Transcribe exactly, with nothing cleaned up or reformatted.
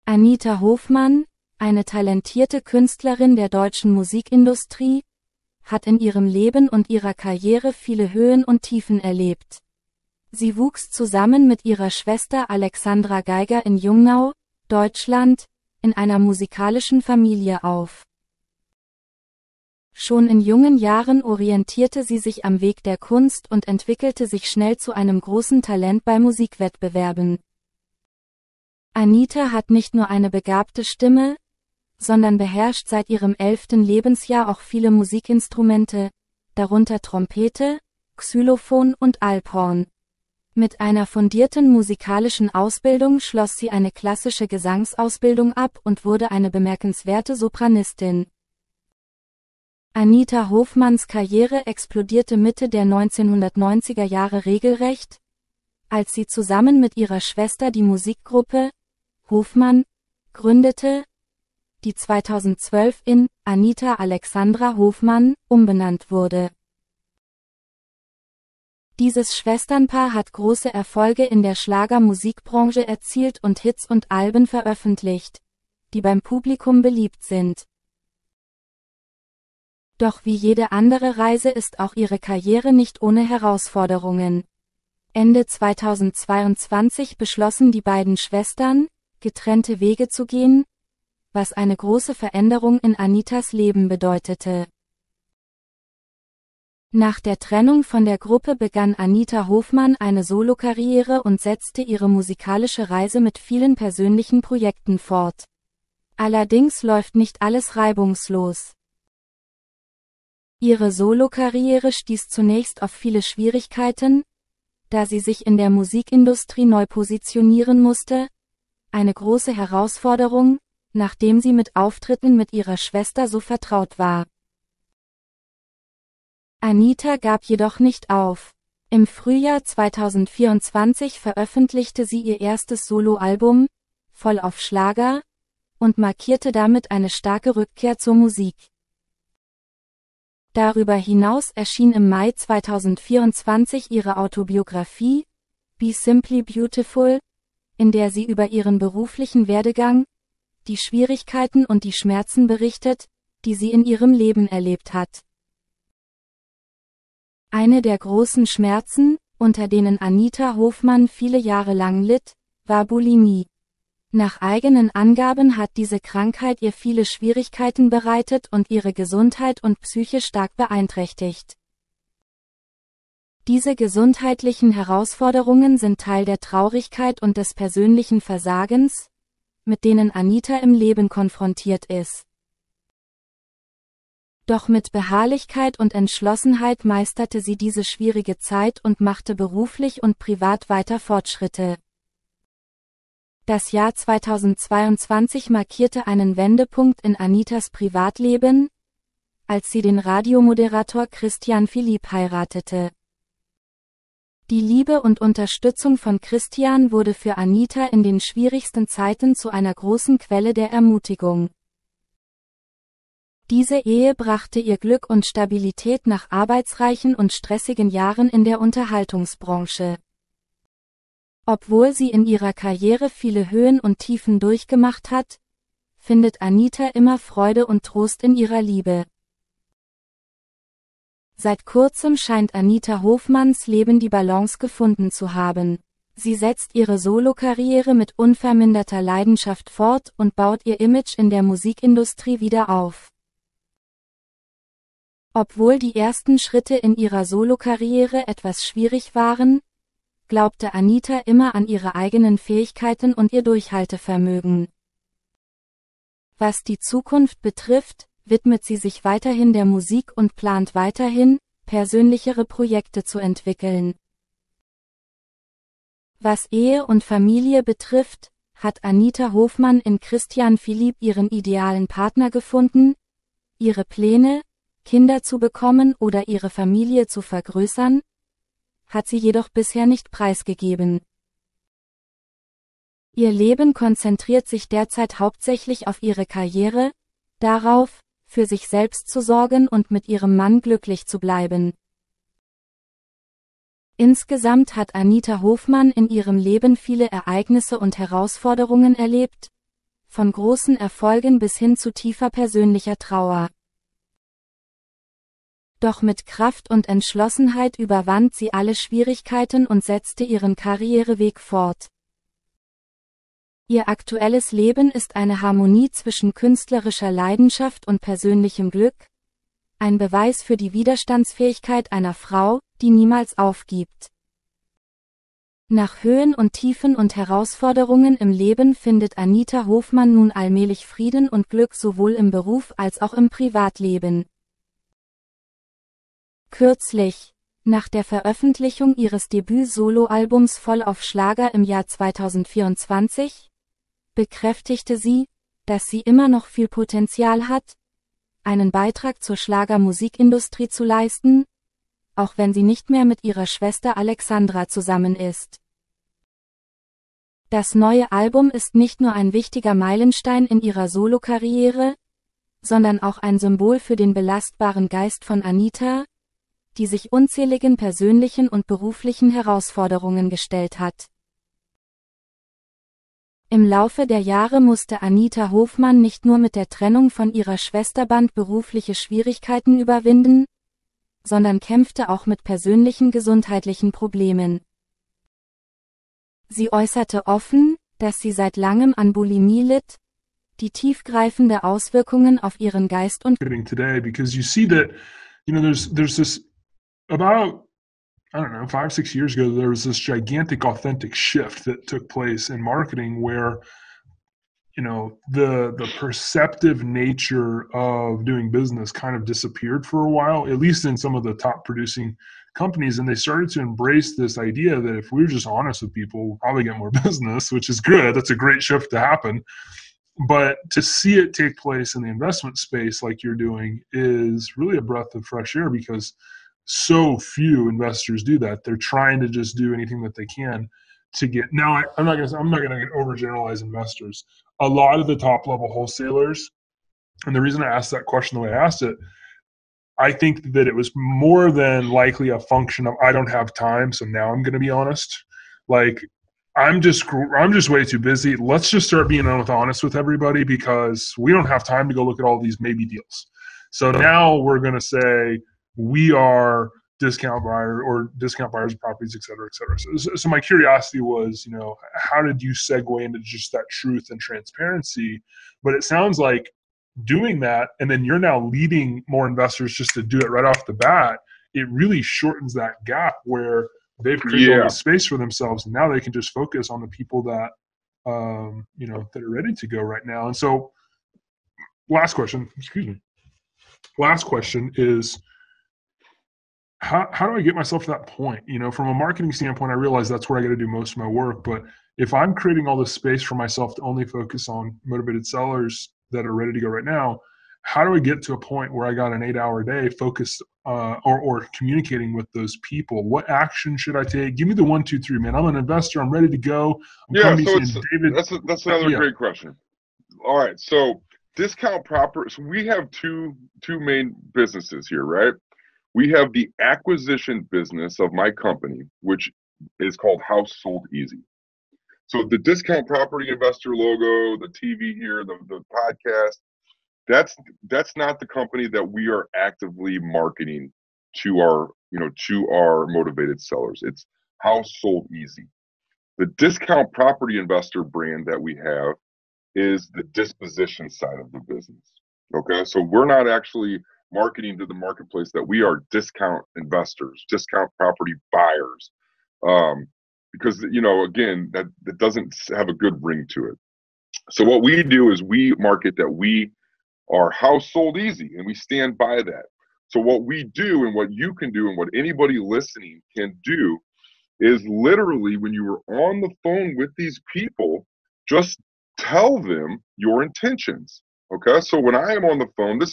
Anita Hofmann, eine talentierte Künstlerin der deutschen Musikindustrie, hat in ihrem Leben und ihrer Karriere viele Höhen und Tiefen erlebt. Sie wuchs zusammen mit ihrer Schwester Alexandra Geiger in Jungnau, Deutschland, in einer musikalischen Familie auf. Schon in jungen Jahren orientierte sie sich am Weg der Kunst und entwickelte sich schnell zu einem großen Talent bei Musikwettbewerben. Anita hat nicht nur eine begabte Stimme, sondern beherrscht seit ihrem elften Lebensjahr auch viele Musikinstrumente, darunter Trompete, Xylophon und Alphorn. Mit einer fundierten musikalischen Ausbildung schloss sie eine klassische Gesangsausbildung ab und wurde eine bemerkenswerte Sopranistin. Anita Hofmanns Karriere explodierte Mitte der neunzehnhundertneunziger Jahre regelrecht, als sie zusammen mit ihrer Schwester die Musikgruppe Hofmann gründete, die zweitausendzwölf in Anita Alexandra Hofmann umbenannt wurde. Dieses Schwesternpaar hat große Erfolge in der Schlagermusikbranche erzielt und Hits und Alben veröffentlicht, die beim Publikum beliebt sind. Doch wie jede andere Reise ist auch ihre Karriere nicht ohne Herausforderungen. Ende zweitausendzweiundzwanzig beschlossen die beiden Schwestern, getrennte Wege zu gehen, was eine große Veränderung in Anitas Leben bedeutete. Nach der Trennung von der Gruppe begann Anita Hofmann eine Solokarriere und setzte ihre musikalische Reise mit vielen persönlichen Projekten fort. Allerdings läuft nicht alles reibungslos. Ihre Solokarriere stieß zunächst auf viele Schwierigkeiten, da sie sich in der Musikindustrie neu positionieren musste, eine große Herausforderung, nachdem sie mit Auftritten mit ihrer Schwester so vertraut war. Anita gab jedoch nicht auf. Im Frühjahr zweitausendvierundzwanzig veröffentlichte sie ihr erstes Soloalbum, Voll auf Schlager, und markierte damit eine starke Rückkehr zur Musik. Darüber hinaus erschien im Mai zweitausendvierundzwanzig ihre Autobiografie, Be Simply Beautiful, in der sie über ihren beruflichen Werdegang, die Schwierigkeiten und die Schmerzen berichtet, die sie in ihrem Leben erlebt hat. Eine der großen Schmerzen, unter denen Anita Hofmann viele Jahre lang litt, war Bulimie. Nach eigenen Angaben hat diese Krankheit ihr viele Schwierigkeiten bereitet und ihre Gesundheit und Psyche stark beeinträchtigt. Diese gesundheitlichen Herausforderungen sind Teil der Traurigkeit und des persönlichen Versagens, mit denen Anita im Leben konfrontiert ist. Doch mit Beharrlichkeit und Entschlossenheit meisterte sie diese schwierige Zeit und machte beruflich und privat weiter Fortschritte. Das Jahr zweitausendzweiundzwanzig markierte einen Wendepunkt in Anitas Privatleben, als sie den Radiomoderator Christian Philipp heiratete. Die Liebe und Unterstützung von Christian wurde für Anita in den schwierigsten Zeiten zu einer großen Quelle der Ermutigung. Diese Ehe brachte ihr Glück und Stabilität nach arbeitsreichen und stressigen Jahren in der Unterhaltungsbranche. Obwohl sie in ihrer Karriere viele Höhen und Tiefen durchgemacht hat, findet Anita immer Freude und Trost in ihrer Liebe. Seit kurzem scheint Anita Hofmanns Leben die Balance gefunden zu haben. Sie setzt ihre Solokarriere mit unverminderter Leidenschaft fort und baut ihr Image in der Musikindustrie wieder auf. Obwohl die ersten Schritte in ihrer Solokarriere etwas schwierig waren, glaubte Anita immer an ihre eigenen Fähigkeiten und ihr Durchhaltevermögen. Was die Zukunft betrifft, widmet sie sich weiterhin der Musik und plant weiterhin, persönlichere Projekte zu entwickeln. Was Ehe und Familie betrifft, hat Anita Hofmann in Christian Philipp ihren idealen Partner gefunden. Ihre Pläne, Kinder zu bekommen oder ihre Familie zu vergrößern, hat sie jedoch bisher nicht preisgegeben. Ihr Leben konzentriert sich derzeit hauptsächlich auf ihre Karriere, darauf, für sich selbst zu sorgen und mit ihrem Mann glücklich zu bleiben. Insgesamt hat Anita Hofmann in ihrem Leben viele Ereignisse und Herausforderungen erlebt, von großen Erfolgen bis hin zu tiefer persönlicher Trauer. Doch mit Kraft und Entschlossenheit überwand sie alle Schwierigkeiten und setzte ihren Karriereweg fort. Ihr aktuelles Leben ist eine Harmonie zwischen künstlerischer Leidenschaft und persönlichem Glück, ein Beweis für die Widerstandsfähigkeit einer Frau, die niemals aufgibt. Nach Höhen und Tiefen und Herausforderungen im Leben findet Anita Hofmann nun allmählich Frieden und Glück sowohl im Beruf als auch im Privatleben. Kürzlich, nach der Veröffentlichung ihres Debüt-Soloalbums Voll auf Schlager im Jahr zweitausendvierundzwanzig, bekräftigte sie, dass sie immer noch viel Potenzial hat, einen Beitrag zur Schlagermusikindustrie zu leisten, auch wenn sie nicht mehr mit ihrer Schwester Alexandra zusammen ist. Das neue Album ist nicht nur ein wichtiger Meilenstein in ihrer Solokarriere, sondern auch ein Symbol für den belastbaren Geist von Anita, die sich unzähligen persönlichen und beruflichen Herausforderungen gestellt hat. Im Laufe der Jahre musste Anita Hofmann nicht nur mit der Trennung von ihrer Schwesterband berufliche Schwierigkeiten überwinden, sondern kämpfte auch mit persönlichen gesundheitlichen Problemen. Sie äußerte offen, dass sie seit langem an Bulimie litt, die tiefgreifende Auswirkungen auf ihren Geist und today, because you see that, you know, there's there's this about I don't know, five, six years ago, there was this gigantic authentic shift that took place in marketing where, you know, the the perceptive nature of doing business kind of disappeared for a while, at least in some of the top producing companies. And they started to embrace this idea that if we're just honest with people, we'll probably get more business, which is good. That's a great shift to happen. But to see it take place in the investment space like you're doing is really a breath of fresh air, because so few investors do that. They're trying to just do anything that they can to get. Now, I, I'm not going to. I'm not going to overgeneralize investors. A lot of the top level wholesalers, and the reason I asked that question the way I asked it, I think that it was more than likely a function of I don't have time, so now I'm going to be honest. Like I'm just I'm just way too busy. Let's just start being honest with everybody, because we don't have time to go look at all these maybe deals. So now we're going to say, we are discount buyer or discount buyers of properties, et cetera, et cetera. So, so my curiosity was, you know, how did you segue into just that truth and transparency? But it sounds like doing that, and then you're now leading more investors just to do it right off the bat. It really shortens that gap where they've created Yeah. all the space for themselves, and now they can just focus on the people that, um, you know, that are ready to go right now. And so, last question, excuse me. Last question is, How how do I get myself to that point? You know, from a marketing standpoint, I realize that's where I got to do most of my work. But if I'm creating all this space for myself to only focus on motivated sellers that are ready to go right now, how do I get to a point where I got an eight-hour day focused uh, or or communicating with those people? What action should I take? Give me the one, two, three, man. I'm an investor. I'm ready to go. I'm Yeah, coming to so you it's, saying, David. that's a, that's another yeah. great question. All right, so discount proper. So we have two two main businesses here, right? We have the acquisition business of my company, which is called House Sold Easy. So the discount property investor logo, the T V here, the, the podcast, that's that's not the company that we are actively marketing to our, you know, to our motivated sellers. It's House Sold Easy. The discount property investor brand that we have is the disposition side of the business. Okay, so we're not actually marketing to the marketplace that we are discount investors, discount property buyers, um, because, you know, again, that, that doesn't have a good ring to it. So what we do is we market that we are House Sold Easy, and we stand by that. So what we do and what you can do and what anybody listening can do is literally, when you are on the phone with these people, just tell them your intentions. Okay, so when I am on the phone, this